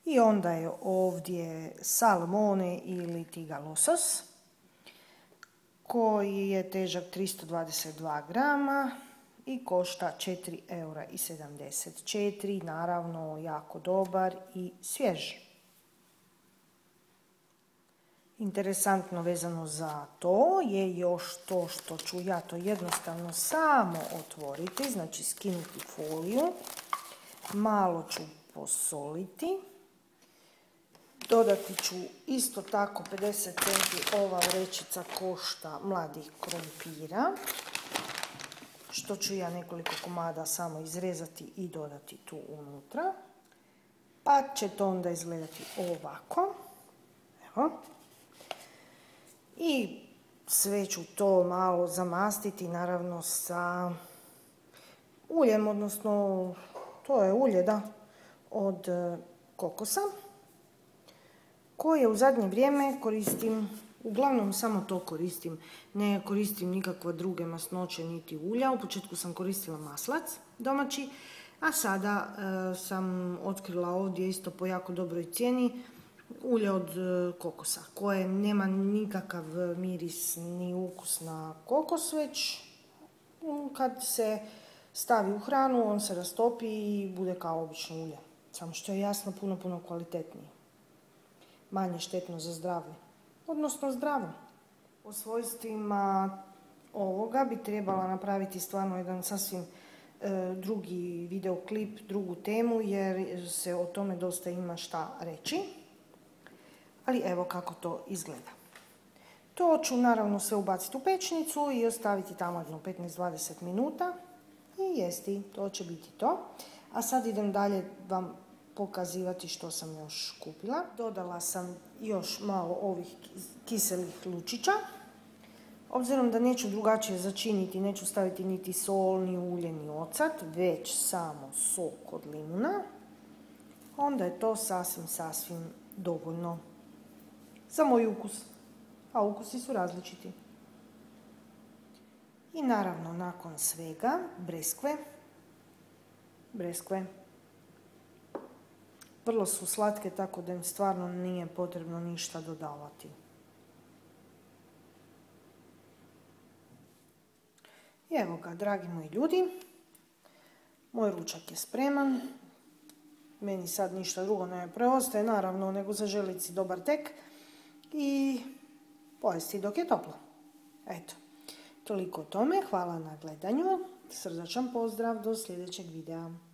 I onda je ovdje salmone ili tiga losos koji je težak 322 grama i košta 4,74 €, naravno jako dobar i svjež. Interesantno vezano za to je još to što ću ja to jednostavno samo otvoriti, znači skinuti foliju, malo ću posoliti, dodati ću isto tako 50 centi, ova vrećica košta mladih krumpira, što ću ja nekoliko komada samo izrezati i dodati tu unutra, pa će to onda izgledati ovako. Evo. I sve ću to malo zamastiti, naravno sa uljem, odnosno to je ulje, da, od kokosa, koje u zadnje vrijeme koristim, uglavnom samo to koristim, ne koristim nikakve druge masnoće niti ulja. U početku sam koristila maslac domaći, a sada sam otkrila ovdje isto po jako dobroj cijeni ulje od kokosa, koje nema nikakav miris ni ukus na kokos, već kad se stavi u hranu on se rastopi i bude kao obično ulje, samo što je jasno puno kvalitetnije, manje štetno za zdravlje, odnosno zdravo. Po svojstvima ovoga bi trebala napraviti stvarno jedan sasvim drugi videoklip, drugu temu, jer se o tome dosta ima šta reći. Ali evo kako to izgleda. To ću naravno sve ubaciti u pečnicu i ostaviti tamo jedno 15-20 minuta i jesti. To će biti to. A sad idem dalje vam pokazivati što sam još kupila. Dodala sam još malo ovih kiselih lučića. Obzirom da neću drugačije začiniti, neću staviti niti sol, ni ulje, ni ocat, već samo sok od limuna, onda je to sasvim dovoljno za moj ukus, a ukusi su različiti. I naravno nakon svega breskve. Vrlo su slatke, tako da im stvarno nije potrebno ništa dodavati. I evo ga, dragi moji ljudi, moj ručak je spreman. Meni sad ništa drugo ne preostaje, naravno, nego zaželiti si dobar tek i pojesti dok je toplo. Eto, toliko o tome. Hvala na gledanju. Srdačan pozdrav, do sljedećeg videa.